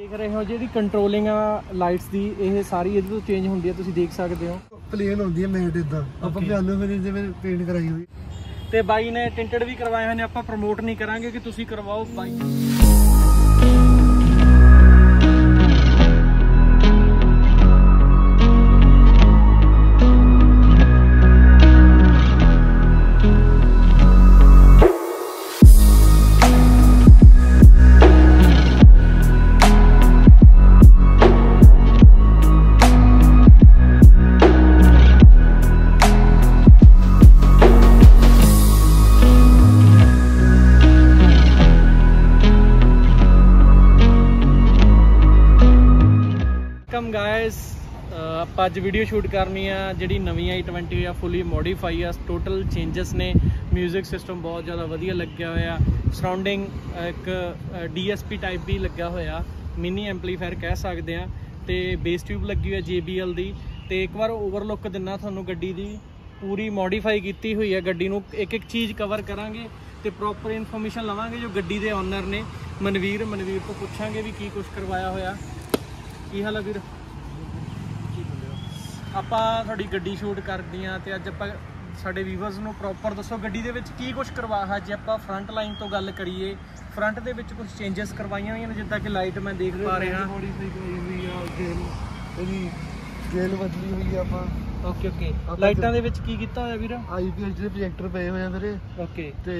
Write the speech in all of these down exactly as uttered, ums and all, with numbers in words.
देख रहे हो जी कंट्रोलिंग लाइट्स दी ये सारी ये तो चेंज होंदी है, तुसीं देख सकते हो। प्लेन होंदी है मैट इदां ਆਪਾਂ ਪਿਆਨੋ ਫਿਰ ਜਿਵੇਂ ਪੇਂਟ ਕਰਾਈ ਹੋਈ ਤੇ ਬਾਈ ਨੇ ਟਿੰਟਡ ਵੀ ਕਰਵਾਏ ਹੋਏ ਨੇ। ਆਪਾਂ ਪ੍ਰਮੋਟ ਨਹੀਂ ਕਰਾਂਗੇ ਕਿ ਤੁਸੀਂ ਕਰਵਾਓ ਬਾਈ। गाइस ਆਪਾਂ ਅੱਜ ਵੀਡੀਓ ਸ਼ੂਟ ਕਰਨੀ ਆ ਜਿਹੜੀ ਨਵੀਂ ਆਈ ट्वेंटी ਆ ਫੁੱਲੀ ਮੋਡੀਫਾਈ ਆ, ਟੋਟਲ ਚੇਂਜਸ ਨੇ। ਮਿਊਜ਼ਿਕ ਸਿਸਟਮ ਬਹੁਤ ਜ਼ਿਆਦਾ ਵਧੀਆ ਲੱਗਿਆ ਹੋਇਆ, ਸਰਾਊਂਡਿੰਗ ਇੱਕ ਡੀਐਸਪੀ ਟਾਈਪ ਵੀ ਲੱਗਾ ਹੋਇਆ, ਮਿਨੀ ਐਂਪਲੀਫਾਇਰ ਕਹਿ ਸਕਦੇ ਆ, ਤੇ ਬੇਸ ਟਿਊਬ ਲੱਗੀ ਹੋਈ ਜੇ ਬੀ ਐਲ ਦੀ। ਤੇ ਇੱਕ ਵਾਰ ਓਵਰਲੁੱਕ ਦਿੰਨਾ ਤੁਹਾਨੂੰ ਗੱਡੀ ਦੀ, ਪੂਰੀ ਮੋਡੀਫਾਈ ਕੀਤੀ ਹੋਈ ਹੈ ਗੱਡੀ ਨੂੰ। ਇੱਕ ਇੱਕ ਚੀਜ਼ ਕਵਰ ਕਰਾਂਗੇ ਤੇ ਪ੍ਰੋਪਰ ਇਨਫੋਰਮੇਸ਼ਨ ਲਵਾਂਗੇ ਜੋ ਗੱਡੀ ਦੇ ਓਨਰ ਨੇ ਮਨਵੀਰ ਮਨਵੀਰ ਤੋਂ ਪੁੱਛਾਂਗੇ ਵੀ ਕੀ ਕੁਝ ਕਰਵਾਇਆ ਹੋਇਆ। ਕੀ ਹਾਲ ਹੈ ਵੀਰ? ਆਪਾਂ ਤੁਹਾਡੀ ਗੱਡੀ ਸ਼ੂਟ ਕਰਦੇ ਹਾਂ ਤੇ ਅੱਜ ਆਪਾਂ ਸਾਡੇ ਵੀਵਰਸ ਨੂੰ ਪ੍ਰੋਪਰ ਦੱਸੋ ਗੱਡੀ ਦੇ ਵਿੱਚ ਕੀ ਕੁਝ ਕਰਵਾਇਆ। ਜੇ ਆਪਾਂ ਫਰੰਟ ਲਾਈਨ ਤੋਂ ਗੱਲ ਕਰੀਏ, ਫਰੰਟ ਦੇ ਵਿੱਚ ਕੁਝ ਚੇਂਜਸ ਕਰਵਾਈਆਂ ਹੋਈਆਂ ਨੇ, ਜਿੱਦਾਂ ਕਿ ਲਾਈਟ ਮੈਂ ਦੇਖ ਪਾ ਰਿਹਾ ਮੋਡੀਫਾਈ ਕਰਾਈ ਹੋਈ ਆ, ਗੇਲ ਇਹਦੀ ਗੇਲ ਬਦਲੀ ਹੋਈ ਆ ਆਪਾਂ। ਓਕੇ ਓਕੇ ਲਾਈਟਾਂ ਦੇ ਵਿੱਚ ਕੀ ਕੀਤਾ ਹੋਇਆ ਵੀਰ? ਆਈਪੀਐਸ ਦੇ ਪ੍ਰੋਜੈਕਟਰ ਪਏ ਹੋਏ ਆ ਵੀਰੇ। ਓਕੇ ਤੇ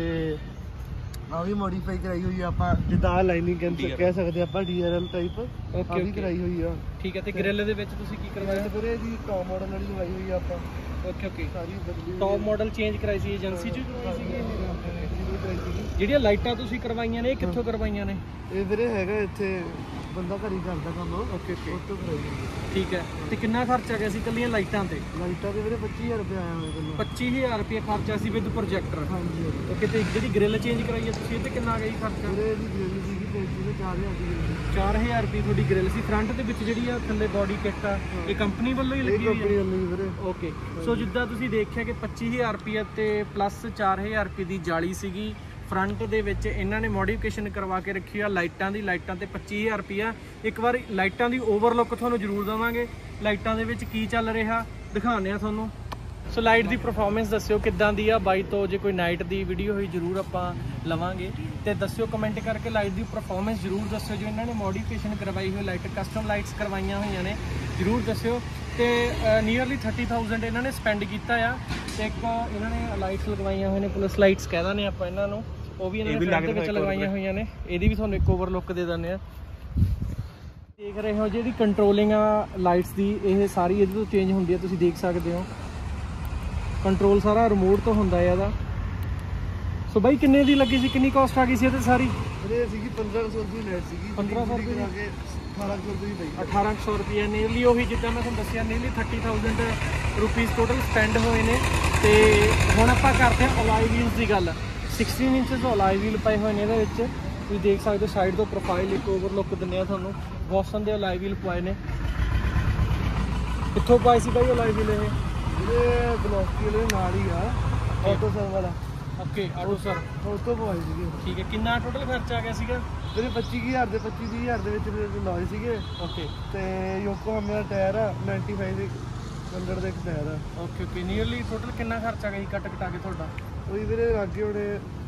ਆ ਵੀ ਮੋਡੀਫਾਈ ਕਰਾਈ ਹੋਈ ਆ ਆਪਾਂ, ਜਿੱਦਾਂ ਆ ਲਾਈਨਿੰਗ ਕਹਿ ਸਕਦੇ ਆਪਾਂ ਡੀਆਰਐਲ ਟਾਈਪ ਆ ਵੀ ਕਰਾਈ ਹੋਈ ਆ। ਠੀਕ ਹੈ। ਤੇ ਗ੍ਰਿਲ ਦੇ ਵਿੱਚ ਤੁਸੀਂ ਕੀ ਕਰਵਾਇਆ ਵੀਰੇ? ਜੀ ਟੌਪ ਮਾਡਲ ਵਾਲੀ ਲਗਾਈ ਹੋਈ ਆ ਆਪਾਂ। ਓਕੇ ਓਕੇ ਸਾਰੀ ਬਦਲੀ ਟੌਪ ਮਾਡਲ ਚੇਂਜ ਕਰਾਈ ਸੀ ਏਜੰਸੀ ਚ ਕਰਵਾਈ ਸੀ। ਜਿਹੜੀਆਂ ਲਾਈਟਾਂ ਤੁਸੀਂ ਕਰਵਾਈਆਂ ਨੇ ਇਹ ਕਿੱਥੋਂ ਕਰਵਾਈਆਂ ਨੇ? ਇਹ ਵੀਰੇ ਹੈਗਾ ਇੱਥੇ ਬੰਦਾ ਘਰੀ ਕਰਦਾ ਕੰਮ। ਓਕੇ ਓਕੇ ਉੱਥੋਂ ਕਰਾਈ। ਠੀਕ ਹੈ। ਤੇ ਕਿੰਨਾ ਖਰਚਾ ਗਿਆ ਸੀ ਕੱਲੀਆਂ ਲਾਈਟਾਂ ਤੇ? ਲਾਈਟਾਂ ਤੇ ਵੀਰੇ ਪੱਚੀ ਹਜ਼ਾਰ ਰੁਪਏ ਆਇਆ ਹੋਇਆ ਮੈਨੂੰ। ਪੱਚੀ ਹਜ਼ਾਰ ਰੁਪਏ ਖਰਚਾ ਸੀ ਵਿਦ ਪ੍ਰੋਜੈਕਟਰ। ਹਾਂਜੀ। ਓਕੇ। ਤੇ ਜਿਹੜੀ ਗ੍ਰਿਲ ਚੇਂਜ ਕਰਾਈ ਹੈ ਤੁਸੀਂ ਇਹ ਤੇ ਕਿੰਨਾ ਗਿਆ ਖਰਚਾ? ਵੀਰੇ ਇਹਦੀ ਗ੍ਰਿਲ ਸੀਗੀ ਤੇ ਚਾਰ ਹਜ਼ਾਰ ਦੀ ਚਾਰ ਹਜ਼ਾਰ ਰੁਪਏ ਤੁਹਾਡੀ ਗ੍ਰਿਲ ਸੀ। ਫਰੰਟ ਦੇ ਵਿੱਚ ਜਿਹੜੀ ਆ ਥੱਲੇ ਬੋਡੀ ਕਿੱਟ ਆ ਇਹ ਕੰਪਨੀ ਵੱਲੋਂ ਹੀ ਲੱਗੀ ਹੋਈ ਹੈ? ਕੰਪਨੀ ਵੱਲੋਂ ਹੀ ਵੀਰੇ। ਓਕੇ। ਸੋ ਜਿੱਦਾਂ ਤੁਸੀਂ ਦੇਖਿਆ ਕਿ ਪੱਚੀ ਹਜ਼ਾਰ ਰੁਪਏ ਤੇ ਪਲੱਸ ਚਾਰ ਹਜ਼ਾਰ ਰੁਪਏ ਦੀ ਜਾਲੀ ਸੀਗੀ। ਫਰੰਟ ਦੇ ਵਿੱਚ ਇਹਨਾਂ ਨੇ ਮੋਡੀਫਿਕੇਸ਼ਨ ਕਰਵਾ ਕੇ ਰੱਖੀ ਆ ਲਾਈਟਾਂ ਦੀ। ਲਾਈਟਾਂ ਤੇ ਪੱਚੀ ਹਜ਼ਾਰ ਰੁਪਇਆ। ਇੱਕ ਵਾਰ ਲਾਈਟਾਂ ਦੀ ਓਵਰਲੁੱਕ ਤੁਹਾਨੂੰ ਜ਼ਰੂਰ ਦੇਵਾਂਗੇ, ਲਾਈਟਾਂ ਦੇ ਵਿੱਚ ਕੀ ਚੱਲ ਰਿਹਾ ਦਿਖਾਉਂਦੇ ਆ ਤੁਹਾਨੂੰ। ਸੋ ਲਾਈਟ ਦੀ ਪਰਫਾਰਮੈਂਸ ਦੱਸਿਓ ਕਿੱਦਾਂ ਦੀ ਆ ਬਾਈ ਤੋਂ। ਜੇ ਕੋਈ ਨਾਈਟ ਦੀ ਵੀਡੀਓ ਹੋਈ ਜ਼ਰੂਰ ਆਪਾਂ ਲਵਾਂਗੇ ਤੇ ਦੱਸਿਓ ਕਮੈਂਟ ਕਰਕੇ। ਲਾਈਟ ਦੀ ਪਰਫਾਰਮੈਂਸ ਜ਼ਰੂਰ ਦੱਸਿਓ ਜੋ ਇਹਨਾਂ ਨੇ ਮੋਡੀਫਿਕੇਸ਼ਨ ਕਰਵਾਈ ਹੋਈ ਲਾਈਟ, ਕਸਟਮ ਲਾਈਟਸ ਕਰਵਾਈਆਂ ਹੋਈਆਂ ਨੇ, ਜ਼ਰੂਰ ਦੱਸਿਓ। ਤੇ ਨੀਅਰਲੀ ਥਰਟੀ ਥਾਊਜੈਂਡ ਇਹਨਾਂ ਨੇ ਸਪੈਂਡ ਕੀਤਾ ਆ। ਤੇ ਇੱਕ ਇਹਨਾਂ ਨੇ ਲਾਈਟਸ ਲਗਵਾਈਆਂ ਹੋਈਆਂ ਨੇ, ਪੁਲਿਸ ਲਾਈਟਸ ਕਹਿ ਦਿੰਦੇ ਆਪਾਂ ਇਹਨਾਂ ਨੂੰ, ਉਹ ਵੀ ਇਹਨਾਂ ਨੇ ਫਰੰਟ ਦੇ ਵਿੱਚ ਲਗਵਾਈਆਂ ਹੋਈਆਂ ਨੇ। ਇਹਦੀ ਵੀ ਤੁਹਾਨੂੰ ਇੱਕ ਓਵਰਲੁੱਕ ਦੇ ਦਿੰਦੇ ਆ। ਦੇਖ ਰਹੇ ਹੋ ਜਿਹੜੀ ਕੰਟਰੋਲਿੰਗ ਲਾਈਟਸ ਦੀ ਇਹ ਸਾਰੀ ਇਹਦੇ ਤੋਂ ਚੇਂਜ ਹੁੰਦੀ ਹੈ, ਤੁਸੀਂ ਦੇਖ ਸਕਦੇ ਹੋ। ਕੰਟਰੋਲ ਸਾਰਾ ਰਿਮੋਟ ਤੋਂ ਹੁੰਦਾ ਹੈ ਇਹਦਾ। ਸੋ ਬਾਈ ਕਿੰਨੇ ਦੀ ਲੱਗੀ ਸੀ, ਕਿੰਨੀ ਕਾਸਟ ਆ ਗਈ ਸੀ ਇਹਦੇ ਸਾਰੀ? ਇਹ ਸੀਗੀ ਪੰਦਰਾਂ ਸੌ ਰੁਪਏ ਲੈਟ ਸੀਗੀ। ਪੰਦਰਾਂ ਸੌ ਰੁਪਏ ਅਠਾਰਾਂ ਸੌ ਰੁਪਏ ਦੀ ਅਠਾਰਾਂ ਸੌ ਰੁਪਏ ਨੀਅਰਲੀ ਉਹੀ ਜਿੱਦਾਂ ਮੈਂ ਤੁਹਾਨੂੰ ਦੱਸਿਆ nearly thirty thousand rupees total spend ਹੋਏ ਨੇ। ਤੇ ਹੁਣ ਆਪਾਂ ਕਰਦੇ ਹਾਂ ਅਲਾਈ ਵੀਲਸ ਦੀ ਗੱਲ। ਸਿਕਸਟੀਨ ਇੰਚਜ਼ ਅਲਾਈ ਵੀਲ ਪਏ ਹੋਏ ਨੇ ਇਹਦੇ ਵਿੱਚ, ਤੁਸੀਂ ਦੇਖ ਸਕਦੇ ਹੋ। ਸਾਈਡ ਤੋਂ ਪ੍ਰੋਫਾਈਲ ਇੱਕ ਓਵਰਲੁੱਕ ਦਿੰਦੇ ਆ ਤੁਹਾਨੂੰ। ਬੋਸਨ ਦੇ ਅਲਾਈ ਵੀਲ ਪਵਾਏ ਨੇ। ਕਿੱਥੋਂ ਪਾਏ ਸੀ ਬਾਈ ਅਲਾਈ ਵੀਲ? ਇਹ ਇਹ ਗਲੋਸੀ ਵਾਲੇ ਨਾਲ ਹੀ ਆ, ਆਟੋ ਸਰ ਵਾਲਾ। ਓਕੇ ਆਟੋ ਸਰ ਉਸ ਤੋਂ ਪਵਾਈ ਸੀਗੀ। ਠੀਕ ਹੈ। ਕਿੰਨਾ ਟੋਟਲ ਖਰਚਾ ਆ ਗਿਆ ਸੀਗਾ? ਵੀਰੇ ਪੱਚੀ ਹਜ਼ਾਰ ਦੇ ਪੱਚੀ ਵੀਹ ਹਜ਼ਾਰ ਦੇ ਵਿੱਚ ਲਾਏ ਸੀਗੇ। ਓਕੇ। ਤੇ ਯੋਕੋਹਾਮਾ ਦਾ ਟਾਇਰ ਆ ਨਾਈਨਟੀ ਫਾਈਵ ਦੇ ਹੰਡਰਡ ਦਾ ਇੱਕ ਟਾਇਰ ਆ। ਓਕੇ ਓਕੇ ਨੀਅਰਲੀ ਟੋਟਲ ਕਿੰਨਾ ਖਰਚਾ ਗਿਆ ਜੀ ਕੱਟ ਕਟਾ ਕੇ ਤੁਹਾਡਾ? ਉਹੀ ਵੀਰੇ ਲਾਗੇ ਹੋਣੇ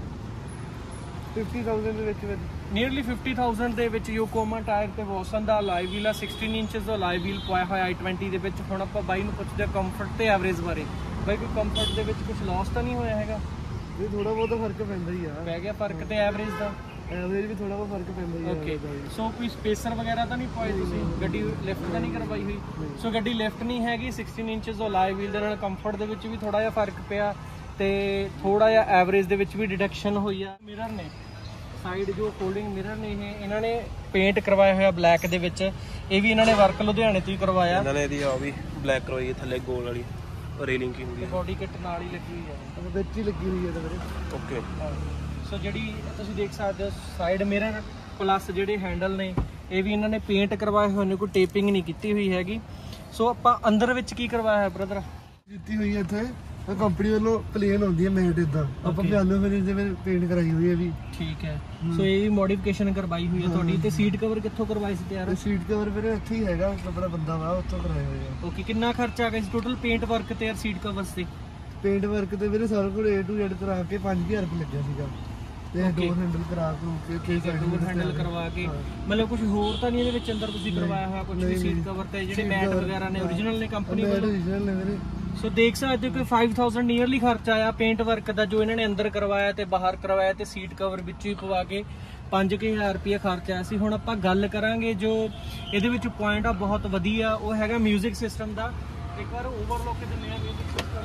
ਫਿਫਟੀ ਥਾਊਜੈਂਡ ਦੇ ਵਿੱਚ ਵਿੱਚ ਨੀਅਰਲੀ ਫਿਫਟੀ ਥਾਊਜੈਂਡ ਦੇ ਵਿੱਚ ਯੋਕੋਹਾਮਾ ਟਾਇਰ ਤੇ ਵੋਸਨ ਦਾ ਅਲਾਈ ਵੀਲ ਆ। ਸਿਕਸਟੀਨ ਇੰਚਜ਼ ਦਾ ਅਲਾਈ ਵੀਲ ਪਾਇਆ ਹੋਇਆ ਆਈ ਟਵੈਂਟੀ ਦੇ ਵਿੱਚ। ਹੁਣ ਆਪਾਂ ਬਾਈ ਨੂੰ ਪੁੱਛਦੇ ਕੰਫਰਟ ਤੇ ਐਵਰੇਜ ਬਾਰੇ। ਬਾਈ ਕੋਈ ਕੰਫਰਟ ਦੇ ਵਿੱਚ ਕੁਝ ਲਾਸ ਤਾਂ ਨਹੀਂ ਹੋਇਆ ਹੈਗਾ? ਇਹ ਥੋੜਾ ਬਹੁਤਾ ਫਰਕ ਪੈਂਦਾ ਹੀ ਆ। ਪੈ ਗਿਆ ਫਰਕ। ਤੇ ਐਵਰੇਜ ਦਾ? ਐਵਰੇਜ ਵੀ ਥੋੜਾ ਬਹੁਤ ਫਰਕ ਪੈਂਦਾ ਹੀ ਆ। ਓਕੇ। ਸੋ ਕੋਈ ਸਪੇਸਰ ਵਗੈਰਾ ਤਾਂ ਨਹੀਂ ਪਾਏ ਤੁਸੀਂ? ਗੱਡੀ ਲਿਫਟ ਤਾਂ ਨਹੀਂ ਕਰਵਾਈ ਹੋਈ? ਸੋ ਗੱਡੀ ਲਿਫਟ ਨਹੀਂ ਹੈਗੀ। ਸਿਕਸਟੀਨ ਇੰਚਜ਼ ਦਾ ਅਲਾਈ ਵੀਲ ਦੇ ਨਾਲ ਕੰਫਰਟ ਦੇ ਵਿੱਚ ਵੀ ਥੋੜਾ ਜਿਹਾ ਫਰਕ ਪਿਆ ਤੇ ਥੋੜਾ ਜਿਹਾ ਐਵਰੇਜ ਦੇ ਵਿੱਚ ਵੀ ਡਿਡਕਸ਼ਨ ਹੋਈ ਆ। ਮਿਰਰ ਨੇ ਸਾਈਡ ਜੋ ਫੋਲਡਿੰਗ ਮਿਰਰ ਨੇ ਇਹ ਇਹਨਾਂ ਨੇ ਪੇਂਟ ਕਰਵਾਇਆ ਹੋਇਆ ਬਲੈਕ ਦੇ ਵਿੱਚ। ਇਹ ਵੀ ਇਹਨਾਂ ਨੇ ਵਰਕ ਲੁਧਿਆਣੇ ਤੋਂ ਹੀ ਕਰਵਾਇਆ। ਇਹਨਾਂ ਨੇ ਇਹਦੀ ਆ ਵੀ ਬਲੈਕ ਕਰਵਾਈ ਹੈ, ਥੱਲੇ ਗੋਲ ਵਾਲੀ ਰੇਲਿੰਗ ਕੀ ਹੁੰਦੀ ਹੈ। ਬੋਡੀ ਕਿੱਟ ਨਾਲ ਹੀ ਲੱਗੀ ਹੋਈ ਹੈ, ਵਿੱਚ ਹੀ ਲੱਗੀ ਹੋਈ ਹੈ ਵੀਰੇ। ਓਕੇ। ਸੋ ਜਿਹੜੀ ਤੁਸੀਂ ਦੇਖ ਸਕਦੇ ਹੋ ਸਾਈਡ ਮਿਰਰ ਪਲੱਸ ਜਿਹੜੇ ਹੈਂਡਲ ਨੇ ਇਹ ਵੀ ਇਹਨਾਂ ਨੇ ਪੇਂਟ ਕਰਵਾਏ ਹੋਏ ਨੇ, ਕੋਈ ਟੇਪਿੰਗ ਨਹੀਂ ਕੀਤੀ ਹੋਈ ਹੈਗੀ। ਸੋ ਆਪਾਂ ਅੰਦਰ ਵਿੱਚ ਕੀ ਕਰਵਾਇਆ ਹੈ ਬ੍ਰਦਰ? ਦਿੱਤੀ ਹੋਈ ਹੈ ਇੱਥੇ ਕੰਪਨੀ ਵੱਲੋਂ ਪਲੇਨ ਹੁੰਦੀ ਹੈ ਮੈਟ ਇਦਾਂ ਆਪਾਂ ਪਿਆਨੋ ਫਿਨਿਸ਼ ਦੇ ਵਿੱਚ ਪੇਂਟ ਕਰਾਈ ਹੋਈ ਹੈ ਵੀ। ਠੀਕ ਹੈ, ਸੋ ਇਹ ਵੀ ਮੋਡੀਫਿਕੇਸ਼ਨ ਕਰਵਾਈ ਹੋਈ ਹੈ ਤੁਹਾਡੀ। ਤੇ ਸੀਟ ਕਵਰ ਕਿੱਥੋਂ ਕਰਵਾਈ ਸੀ ਤਿਆਰ? ਸੀਟ ਕਵਰ ਵੀਰੇ ਇੱਥੇ ਹੀ ਹੈਗਾ, ਆਪਣਾ ਬੰਦਾ ਵਾ ਉੱਥੋਂ ਕਰਾਏ ਹੋਏ ਆ। ਓਕੇ, ਕਿੰਨਾ ਖਰਚਾ ਆ ਗਿਆ ਸੀ ਟੋਟਲ ਪੇਂਟ ਵਰਕ ਤੇ ਸੀਟ ਕਵਰਸ ਤੇ? ਪੇਂਟ ਵਰਕ ਤੇ ਵੀਰੇ ਸਾਰੇ ਕੋਲ A to Z ਕਰਾ ਕੇ ਪੰਜ ਹਜ਼ਾਰ ਰੁਪਏ ਲੱਗਿਆ ਸੀਗਾ। ਤੇ ਡੋਰ ਹੈਂਡਲ ਕਰਾ ਕੇ ਤੇ ਡੋਰ ਹੈਂਡਲ ਕਰਵਾ ਕੇ ਮਤਲਬ ਕੁਝ ਹੋਰ ਤਾਂ ਨਹੀਂ ਇਹਦੇ ਵਿੱਚ ਅੰਦਰ ਤੁਸੀਂ ਕਰਵਾਇਆ ਹੋਇਆ ਕੁਝ ਵੀ? ਸੀਟ ਕਵਰ ਤੇ ਜਿਹੜੇ ਮੈਟ ਵਗੈਰਾ ਨੇ ਓਰੀਜਨਲ ਨੇ ਕੰਪਨੀ ਵੱਲੋਂ? ਓਰੀਜਨਲ ਨੇ ਵੀਰੇ। ਸੋ ਦੇਖ ਸਕਦੇ ਹੋ ਕਿ five thousand ਨੀਅਰਲੀ ਖਰਚਾ ਆਇਆ ਪੇਂਟ ਵਰਕ ਦਾ, ਜੋ ਇਹਨਾਂ ਨੇ ਅੰਦਰ ਕਰਵਾਇਆ ਤੇ ਬਾਹਰ ਕਰਵਾਇਆ ਤੇ ਸੀਟ ਕਵਰ ਵਿੱਚ ਹੀ ਪਵਾ ਕੇ ਪੰਜ ਹਜ਼ਾਰ ਰੁਪਏ ਖਰਚਾ ਆਇਆ ਸੀ। ਹੁਣ ਆਪਾਂ ਗੱਲ ਕਰਾਂਗੇ ਜੋ ਇਹਦੇ ਵਿੱਚ ਪੁਆਇੰਟ ਆ ਬਹੁਤ ਵਧੀਆ, ਉਹ ਹੈਗਾ ਮਿਊਜ਼ਿਕ ਸਿਸਟਮ ਦਾ। ਇੱਕ ਵਾਰ ਓਵਰਲੋਕ ਦਿੰਦੇ ਆ music system.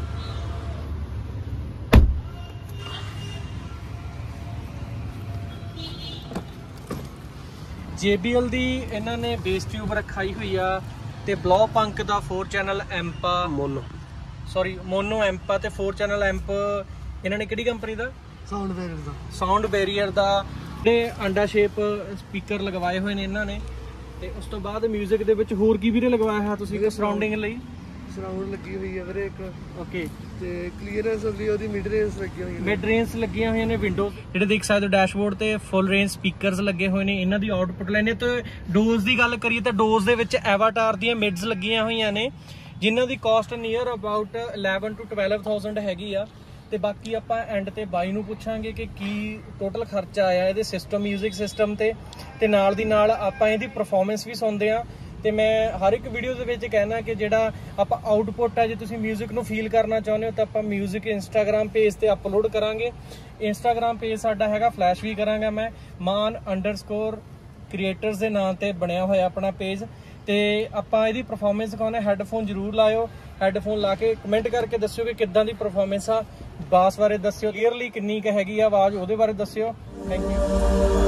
J B L ਦੀ ਇਹਨਾਂ ਨੇ ਬੇਸ ਟਿਊਬ ਰਖਾਈ ਹੋਈ ਆ ਤੇ ਬਲੋ ਪੰਕ ਦਾ four ਚੈਨਲ ਐਂਪ ਆ, ਮੋਨੋ ਸੌਰੀ ਮੋਨੋ ਐਂਪ ਆ ਤੇ four ਚੈਨਲ ਐਂਪ ਇਹਨਾਂ ਨੇ ਕਿਹੜੀ ਕੰਪਨੀ ਦਾ? ਸਾਊਂਡ ਬੈਰੀਅਰ ਦਾ। ਸਾਊਂਡ ਬੈਰੀਅਰ ਦਾ ਤੇ ਅੰਡਾ ਸ਼ੇਪ ਸਪੀਕਰ ਲਗਵਾਏ ਹੋਏ ਨੇ ਇਹਨਾਂ ਨੇ। ਤੇ ਉਸ ਤੋਂ ਬਾਅਦ ਮਿਊਜ਼ਿਕ ਦੇ ਵਿੱਚ ਹੋਰ ਕੀ ਵੀਰੇ ਲਗਵਾਇਆ ਹੈ ਤੁਸੀਂ ਸਰਾਊਂਡਿੰਗ ਲਈ? ਸਰਾਊਂਡ ਲੱਗੀ ਹੋਈ ਹੈ ਵੀਰੇ ਇੱਕ। ਓਕੇ, ਤੇ ਕਲੀਅਰੈਂਸ ਹੁੰਦੀ ਉਹਦੀ ਮਿਡ ਰੇਂਜ ਲੱਗੀ ਹੋਈ ਹੈ। ਮਿਡ ਰੇਂਜ ਲੱਗੀਆਂ ਹੋਈਆਂ ਨੇ ਵਿੰਡੋ ਜਿਹੜੇ ਦੇਖ ਸਕਦੇ ਹੋ ਡੈਸ਼ਬੋਰਡ ਤੇ ਫੁੱਲ ਰੇਂਜ ਸਪੀਕਰਸ ਲੱਗੇ ਹੋਏ ਨੇ। ਇਹਨਾਂ ਦੀ ਆਊਟਪੁੱਟ ਲੈਣੇ ਤੇ ਡੋਜ਼ ਦੀ ਗੱਲ ਕਰੀਏ ਤਾਂ ਡੋਜ਼ ਦੇ ਵਿੱਚ ਐਵਾਟਾਰ ਦੀਆਂ ਮਿਡਸ ਲੱਗੀਆਂ ਹੋਈਆਂ ਨੇ ਜਿਨ੍ਹਾਂ ਦੀ cost near about eleven to twelve thousand ਹੈਗੀ ਆ। ਤੇ ਬਾਕੀ ਆਪਾਂ ਐਂਡ ਤੇ ਬਾਈ ਨੂੰ ਪੁੱਛਾਂਗੇ ਕਿ ਕੀ ਟੋਟਲ ਖਰਚਾ ਆਇਆ ਇਹਦੇ ਸਿਸਟਮ ਮਿਊਜ਼ਿਕ ਸਿਸਟਮ ਤੇ ਤੇ ਨਾਲ ਦੀ ਨਾਲ ਆਪਾਂ ਇਹਦੀ ਪਰਫਾਰਮੈਂਸ ਵੀ ਸੁਣਦੇ ਆ। ਤੇ ਮੈਂ ਹਰ ਇੱਕ ਵੀਡੀਓ ਦੇ ਵਿੱਚ ਕਹਿਣਾ ਕਿ ਜਿਹੜਾ ਆਪਾਂ ਆਊਟਪੁੱਟ ਹੈ ਜੇ ਤੁਸੀਂ ਮਿਊਜ਼ਿਕ ਨੂੰ ਫੀਲ ਕਰਨਾ ਚਾਹੁੰਦੇ ਹੋ ਤਾਂ ਆਪਾਂ ਮਿਊਜ਼ਿਕ ਇੰਸਟਾਗ੍ਰਾਮ ਪੇਜ ਤੇ ਅਪਲੋਡ ਕਰਾਂਗੇ। ਇੰਸਟਾਗ੍ਰਾਮ ਪੇਜ ਸਾਡਾ ਹੈਗਾ, ਫਲੈਸ਼ ਵੀ ਕਰਾਂਗਾ ਮੈਂ, ਮਾਨ ਅੰਡਰਸਕੋਰ ਕ੍ਰੀਏਟਰਸ ਦੇ ਨਾਂ ਤੇ ਬਣਿਆ ਹੋਇਆ ਆਪਣਾ ਪੇਜ। ਤੇ ਆਪਾਂ ਇਹਦੀ ਪਰਫਾਰਮੈਂਸ ਦਿਖਾਉਣਾ। ਹੈੱਡਫੋਨ ਜ਼ਰੂਰ ਲਾਇਓ, ਹੈੱਡਫੋਨ ਲਾ ਕੇ ਕਮੈਂਟ ਕਰਕੇ ਦੱਸਿਓ ਕਿ ਕਿੱਦਾਂ ਦੀ ਪਰਫਾਰਮੈਂਸ ਆ। ਬਾਸ ਬਾਰੇ ਦੱਸਿਓ, ਕਲੀਅਰਲੀ ਕਿੰਨੀ ਕੁ ਹੈਗੀ ਆ ਆਵਾਜ਼, ਉਹਦੇ ਬਾਰੇ ਦੱਸਿਓ। Thank you.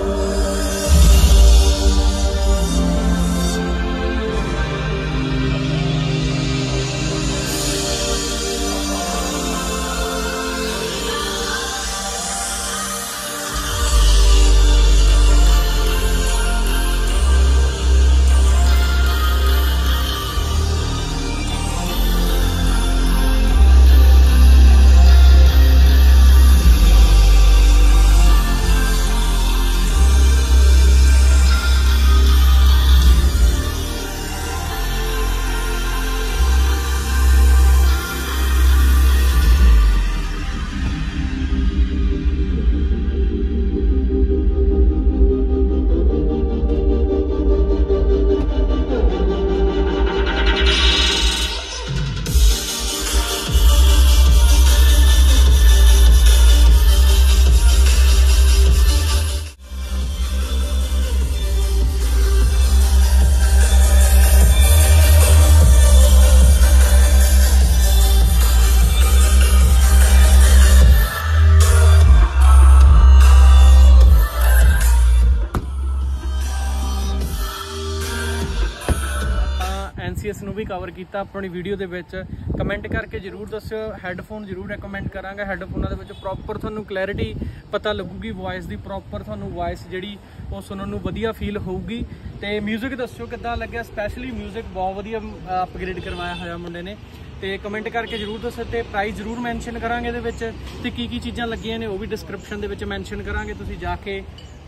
N C S ਨੂੰ ਵੀ ਕਵਰ ਕੀਤਾ ਆਪਣੀ ਵੀਡੀਓ ਦੇ ਵਿੱਚ। ਕਮੈਂਟ ਕਰਕੇ ਜ਼ਰੂਰ ਦੱਸਿਓ। ਹੈੱਡਫੋਨ ਜ਼ਰੂਰ ਰეკਮੈਂਡ ਕਰਾਂਗਾ। ਹੈੱਡਫੋਨਾਂ ਦੇ ਵਿੱਚ ਪ੍ਰੋਪਰ ਤੁਹਾਨੂੰ ਕਲੈਰਿਟੀ ਪਤਾ ਲੱਗੂਗੀ, ਵੌਇਸ ਦੀ ਪ੍ਰੋਪਰ ਤੁਹਾਨੂੰ ਵੌਇਸ ਜਿਹੜੀ ਉਹ ਸੁਣਨ ਨੂੰ ਵਧੀਆ ਫੀਲ ਹੋਊਗੀ। ਤੇ ਮਿਊਜ਼ਿਕ ਦੱਸਿਓ ਕਿੱਦਾਂ ਲੱਗਿਆ, ਸਪੈਸ਼ਲੀ ਮਿਊਜ਼ਿਕ ਬਹੁਤ ਵਧੀਆ ਅਪਗ੍ਰੇਡ ਕਰਵਾਇਆ ਹੋਇਆ ਮੁੰਡੇ ਨੇ। ਤੇ ਕਮੈਂਟ ਕਰਕੇ ਜ਼ਰੂਰ ਦੱਸੋ ਤੇ ਪ੍ਰਾਈਸ ਜ਼ਰੂਰ ਮੈਂਸ਼ਨ ਕਰਾਂਗੇ ਇਹਦੇ ਵਿੱਚ ਤੇ ਕੀ ਕੀ ਚੀਜ਼ਾਂ ਲੱਗੀਆਂ ਨੇ ਉਹ ਵੀ ਡਿਸਕ੍ਰਿਪਸ਼ਨ ਦੇ ਵਿੱਚ ਮੈਂਸ਼ਨ ਕਰਾਂਗੇ। ਤੁਸੀਂ ਜਾ ਕੇ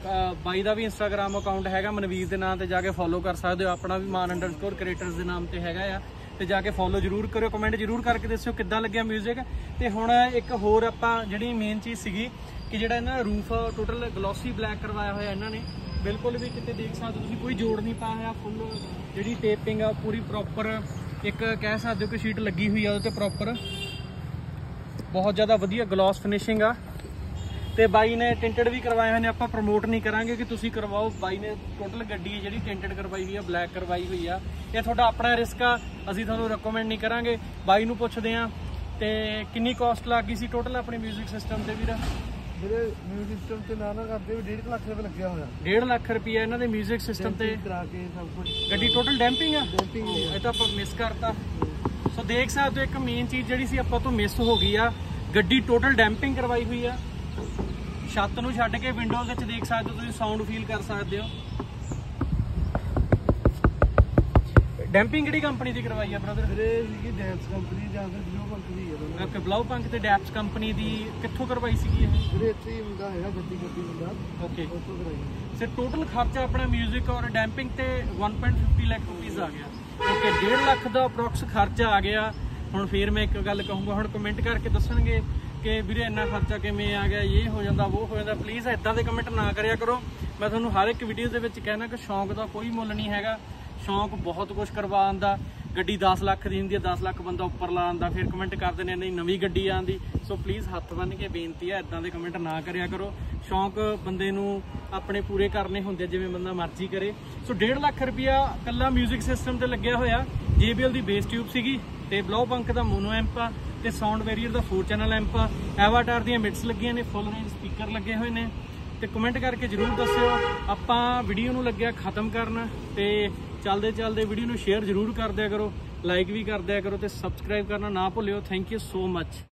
ਬਾਈ ਦਾ ਵੀ ਇੰਸਟਾਗ੍ਰਾਮ ਅਕਾਊਂਟ ਹੈਗਾ ਮਨਵੀਰ ਦੇ ਨਾਮ ਤੇ, ਜਾ ਕੇ ਫੋਲੋ ਕਰ ਸਕਦੇ ਹੋ। ਆਪਣਾ ਵੀ ਮਾਨ ਅੰਡਰਸਕੋਰ ਕ੍ਰੀਏਟਰਸ ਦੇ ਨਾਮ ਤੇ ਹੈਗਾ ਆ, ਤੇ ਜਾ ਕੇ ਫੋਲੋ ਜ਼ਰੂਰ ਕਰਿਓ। ਕਮੈਂਟ ਜ਼ਰੂਰ ਕਰਕੇ ਦੱਸਿਓ ਕਿੱਦਾਂ ਲੱਗਿਆ ਮਿਊਜ਼ਿਕ। ਤੇ ਹੁਣ ਇੱਕ ਹੋਰ ਆਪਾਂ ਜਿਹੜੀ ਮੇਨ ਚੀਜ਼ ਸੀਗੀ ਕਿ ਜਿਹੜਾ ਇਹਨਾਂ ਦਾ ਰੂਫ ਟੋਟਲ ਗਲੋਸੀ ਬਲੈਕ ਕਰਵਾਇਆ ਹੋਇਆ ਇਹਨਾਂ ਨੇ, ਬਿਲਕੁਲ ਵੀ ਕਿਤੇ ਦੇਖ ਸਕਦੇ ਹੋ ਤੁਸੀਂ ਕੋਈ ਜੋੜ ਨਹੀਂ ਪਾਇਆ ਹੋਇਆ। ਫੁੱਲ ਜਿਹੜੀ ਟੇਪਿੰਗ ਆ ਪੂਰੀ ਪ੍ਰੋਪਰ, ਇੱਕ ਕਹਿ ਸਕਦੇ ਹੋ ਕਿ ਸ਼ੀਟ ਲੱਗੀ ਹੋਈ ਆ ਉਹਦੇ ਤੇ ਪ੍ਰੋਪਰ, ਬਹੁਤ ਜ਼ਿਆਦਾ ਵਧੀਆ ਗਲੋਸ ਫਿਨਿਸ਼ਿੰਗ ਆ। ਤੇ ਬਾਈ ਨੇ ਟਿੰਟਡ ਵੀ ਕਰਵਾਏ ਹੋਏ ਨੇ, ਆਪਾਂ ਪ੍ਰਮੋਟ ਨਹੀਂ ਕਰਾਂਗੇ ਕਿ ਤੁਸੀਂ ਕਰਵਾਓ। ਬਾਈ ਨੇ ਟੋਟਲ ਗੱਡੀ ਜਿਹੜੀ ਟਿੰਟਡ ਕਰਵਾਈ ਹੋਈ ਆ, ਬਲੈਕ ਕਰਵਾਈ ਹੋਈ ਆ। ਇਹ ਤੁਹਾਡਾ ਆਪਣਾ ਰਿਸਕ ਆ, ਅਸੀਂ ਤੁਹਾਨੂੰ ਰეკਮੈਂਡ ਨਹੀਂ ਕਰਾਂਗੇ। ਬਾਈ ਨੂੰ ਪੁੱਛਦੇ ਆ ਤੇ ਕਿੰਨੀ ਕਾਸਟ ਲੱਗ ਗਈ ਸੀ ਟੋਟਲ ਆਪਣੇ ਮਿਊਜ਼ਿਕ ਸਿਸਟਮ ਤੇ ਵੀਰ? ਮੇਰੇ ਮਿਊਜ਼ਿਕ ਸਿਸਟਮ ਤੇ ਨਾ ਨਾ ਕਰਦੇ ਵੀ ਡੇਢ ਲੱਖ ਰੁਪਏ ਲੱਗਿਆ ਹੋਇਆ। ਡੇਢ ਲੱਖ ਰੁਪਏ ਇਹਨਾਂ ਦੇ ਮਿਊਜ਼ਿਕ ਸਿਸਟਮ ਤੇ ਕਰਾ ਕੇ ਸਭ ਕੁਝ। ਗੱਡੀ ਟੋਟਲ ਡੈਂਪਿੰਗ ਆ? ਡੈਂਪਿੰਗ ਇਹ ਤਾਂ ਆਪਾਂ ਮਿਸ ਕਰਤਾ। ਸੋ ਦੇਖ ਸਕਦੇ ਹੋ ਇੱਕ ਮੇਨ ਚੀਜ਼ ਜਿਹੜੀ ਸੀ ਆਪਾਂ ਤੋਂ ਮਿਸ ਹੋ ਗਈ ਆ, ਗੱਡੀ ਟੋਟਲ ਡੈਂਪਿੰਗ ਕਰਵਾਈ ਹੋਈ ਆ। ਛੱਤ ਨੂੰ ਛੱਡ ਕੇ ਵਿੰਡੋਜ਼ ਵਿੱਚ ਦੇਖ ਸਕਦੇ ਹੋ ਤੁਸੀਂ, ਸਾਊਂਡ ਫੀਲ ਕਰ ਸਕਦੇ ਹੋ। ਡੈਂਪਿੰਗ ਕਿਹੜੀ ਕੰਪਨੀ ਦੀ ਕਰਵਾਈ ਆ ਬ੍ਰਦਰ? ਵੀਰੇ ਸੀਗੀ ਡੈਂਸ ਕੰਪਨੀ ਜਾਂ ਫਿਰ ਬਲੂ ਪੰਕ ਦੀ ਹੈ। ਓਕੇ, ਬਲੂ ਪੰਕ ਤੇ ਡੈਪਸ ਕੰਪਨੀ ਦੀ ਕਿੱਥੋਂ ਕਰਵਾਈ ਸੀਗੀ ਇਹ? ਵੀਰੇ ਇੱਥੇ ਹੀ ਹੁੰਦਾ ਹੈਗਾ ਗੱਡੀ ਗੱਡੀ ਹੁੰਦਾ। ਓਕੇ, ਉੱਥੋਂ ਕਰਾਈ। ਸਰ ਟੋਟਲ ਖਰਚਾ ਆਪਣਾ 뮤직 ਔਰ ਡੈਂਪਿੰਗ ਤੇ one point five zero lakh rupees ਆ ਗਿਆ। ਓਕੇ, ਡੇਢ ਲੱਖ ਦਾ ਅਪਰੋਕਸ ਖਰਚਾ ਆ ਗਿਆ। ਹੁਣ ਫਿਰ ਮੈਂ ਇੱਕ ਗੱਲ ਕਹੂੰਗਾ, ਹੁਣ ਕਮੈਂਟ ਕਰਕੇ ਦੱਸਣਗੇ ਕਿ ਵੀਰੇ ਇੰਨਾ ਖਰਚਾ ਕਿਵੇਂ ਆ ਗਿਆ, ਇਹ ਹੋ ਜਾਂਦਾ ਉਹ ਹੋ ਜਾਂਦਾ। ਪਲੀਜ਼ ਇਦਾਂ ਦੇ ਕਮੈਂਟ ਨਾ ਕਰਿਆ ਕਰੋ। ਮੈਂ ਤੁਹਾਨੂੰ ਹਰ ਇੱਕ ਵੀਡੀਓ ਦੇ ਵਿੱਚ ਕਹਿਣਾ ਕਿ ਸ਼ੌਂਕ ਦਾ ਕੋਈ ਮੁੱਲ ਨਹੀਂ ਹੈਗਾ। ਸ਼ੌਂਕ ਬਹੁਤ ਕੁਝ ਕਰਵਾ ਆਉਂਦਾ। ਗੱਡੀ ਦਸ ਲੱਖ ਦੀ ਹੁੰਦੀ ਹੈ, ਦਸ ਲੱਖ ਬੰਦਾ ਉੱਪਰ ਲਾ ਆਉਂਦਾ, ਫਿਰ ਕਮੈਂਟ ਕਰਦੇ ਨੇ ਨਹੀਂ ਨਵੀਂ ਗੱਡੀ ਆਉਂਦੀ। ਸੋ ਪਲੀਜ਼ ਹੱਥ ਬੰਨ੍ਹ ਕੇ ਬੇਨਤੀ ਹੈ, ਇਦਾਂ ਦੇ ਕਮੈਂਟ ਨਾ ਕਰਿਆ ਕਰੋ। ਸ਼ੌਂਕ ਬੰਦੇ ਨੂੰ ਆਪਣੇ ਪੂਰੇ ਕਰਨੇ ਹੁੰਦੇ, ਜਿਵੇਂ ਬੰਦਾ ਮਰਜ਼ੀ ਕਰੇ। ਸੋ ਡੇਢ ਲੱਖ ਰੁਪਇਆ ਇਕੱਲਾ ਮਿਊਜ਼ਿਕ ਸਿਸਟਮ ਤੇ ਲੱਗਿਆ ਹੋਇਆ। ਜੇ ਬੀ ਐਲ ਦੀ ਬੇਸ ਟਿਊਬ ਸੀਗੀ ਤੇ ਬਲੂ ਪੰਕ ਦਾ ਮੋਨੋ ਐਂਪ ਆ ਤੇ ਸਾਊਂਡ ਵੇਰੀਅਰ ਦਾ ਫੋਰ ਚੈਨਲ ਐਂਪ ਆ। ਐਵਾਟਾਰ ਦੀਆਂ ਮਿਡਸ ਲੱਗੀਆਂ ਨੇ, ਫੁੱਲ ਰੇਂਜ ਸਪੀਕਰ ਲੱਗੇ ਹੋਏ ਨੇ। ਤੇ ਕਮੈਂਟ ਕਰਕੇ ਜਰੂਰ ਦੱਸਿਓ। ਆਪਾਂ ਵੀਡੀਓ ਨੂੰ ਲੱਗਿਆ ਖਤਮ ਕਰਨ ਤੇ ਚੱਲਦੇ ਚੱਲਦੇ ਵੀਡੀਓ ਨੂੰ ਸ਼ੇਅਰ ਜਰੂਰ ਕਰ ਦਿਆ ਕਰੋ, ਲਾਈਕ ਵੀ ਕਰ ਦਿਆ ਕਰੋ ਤੇ ਸਬਸਕ੍ਰਾਈਬ ਕਰਨਾ ਨਾ ਭੁੱਲਿਓ। Thank you so much.